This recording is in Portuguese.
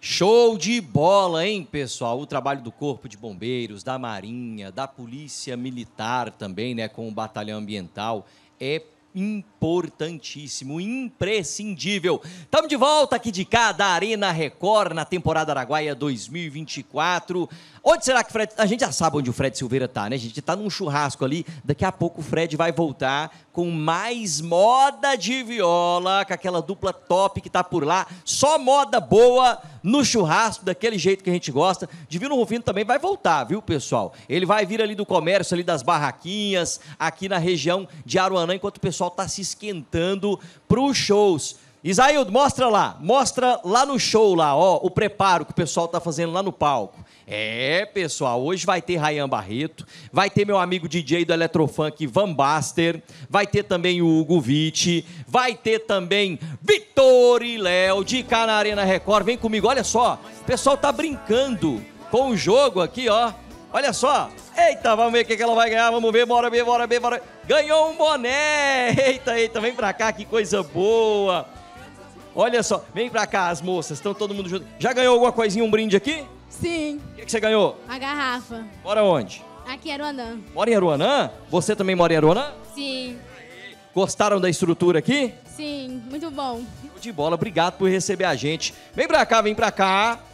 Show de bola, hein, pessoal? O trabalho do Corpo de Bombeiros, da Marinha, da Polícia Militar também, né, com o Batalhão Ambiental, é importantíssimo, imprescindível. Estamos de volta aqui de cá, da Arena Record, na temporada Araguaia 2024. Onde será que o Fred... A gente já sabe onde o Fred Silveira tá, né? A gente tá num churrasco ali. Daqui a pouco o Fred vai voltar com mais moda de viola, com aquela dupla top que tá por lá. Só moda boa no churrasco, daquele jeito que a gente gosta. Divino Rufino também vai voltar, viu, pessoal? Ele vai vir ali do comércio, ali das barraquinhas, aqui na região de Aruanã, enquanto o pessoal tá se esquentando pros shows. Isaíldo, mostra lá no show lá, ó, o preparo que o pessoal tá fazendo lá no palco. É, pessoal, hoje vai ter Rayan Barreto, vai ter meu amigo DJ do Eletrofunk, Van Baster, vai ter também o Hugo Vitti, vai ter também Vitor e Léo de cá na Arena Record. Vem comigo, olha só, o pessoal tá brincando com o jogo aqui, ó. Olha só, eita, vamos ver o que ela vai ganhar, vamos ver, bora ver. Ganhou um boné, eita, vem pra cá, que coisa boa. Olha só, vem pra cá as moças, estão todo mundo junto. Já ganhou alguma coisinha, um brinde aqui? Sim. O que você ganhou? A garrafa. Mora onde? Aqui em Aruanã. Mora em Aruanã? Você também mora em Aruanã? Sim. Gostaram da estrutura aqui? Sim, muito bom. Show de bola, obrigado por receber a gente. Vem pra cá.